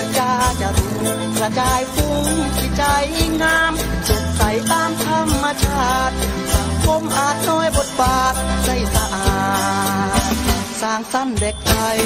จ้าจะรุ่งกระจายฟุ้งที่ใจงามสดใสตามธรรมชาติสังคมอาจน้อยบทบาทใสสะอาดสร้างสรรค์เด็กไทย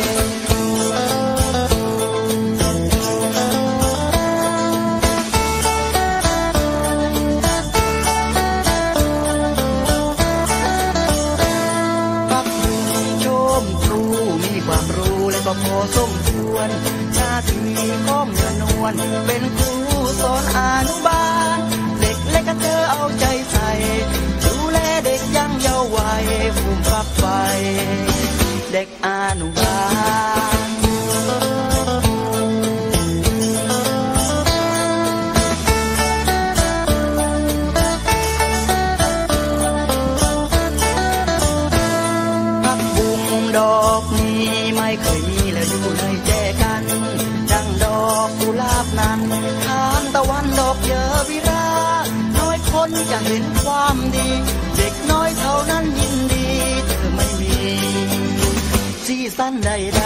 ก็พอสมควรหน้าที่ก้มนวลเป็นครูสอนอนุบาลเด็กเล็กก็เธอเอาใจใส่ดูแลเด็กยังเยาว์วัยภูมิฝักใฝ่เด็กอนุบาลพักบุ้งดอกนี้ไม่เคยมีและอยู่ในแจกันดังดอกกุหลาบนั้นทานตะวันดอกเยอวิราน้อยคนจะเห็นความดีเด็กน้อยเท่านั้นยินดีเธอไม่มีสีสันใด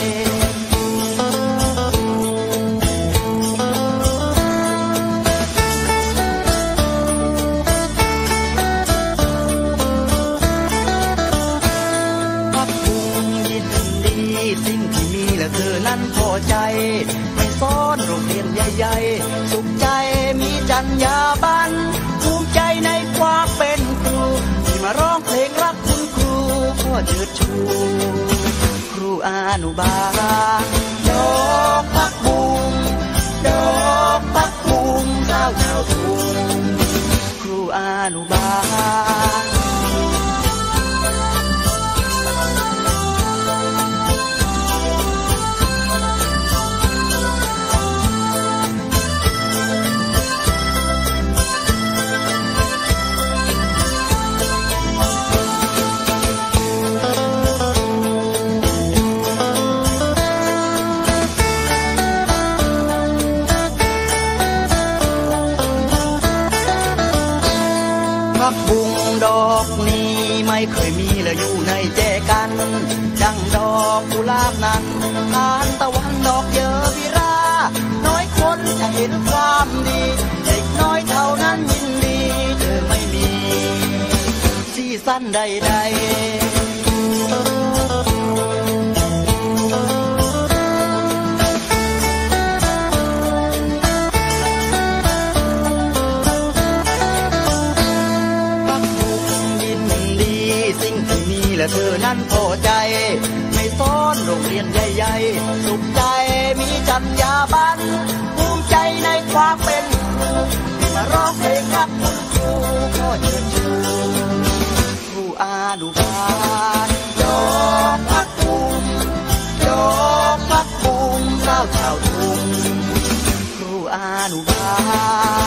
สิ่งที่มีและเธอนั้นพอใจไม่ซ้อนโรงเรียนใหญ่ๆสุขใจมีจรรยาบรรณภูมิใจในความเป็นครูที่มาร้องเพลงรักคุณครูพ่อเชิดชูครูอนุบาลดอกพักบุ้งดอกพักบุ้งเจ้าเจ้าทุ่งครูอนุบาลพักบุ้งดอกนี้ไม่เคยมีและอยู่ในแจกันดังดอกกุหลาบนั้นทานตะวันดอกเยอวิราน้อยคนจะเห็นความดีเด็กน้อยเท่านั้นยินดีเธอไม่มีสีสันใดและเธอนั้นพอใจไม่ซ้อนโรงเรียนใหญ่ๆสุขใจมีจรรยาบรรณภูมิใจในความเป็นครูที่มาร้องเพลงรักคุณครูก็เชิญชูครูอนุบาลดอกพักบุ้งดอกพักบุ้งเจ้าเจ้าทุ่งครูอนุบาล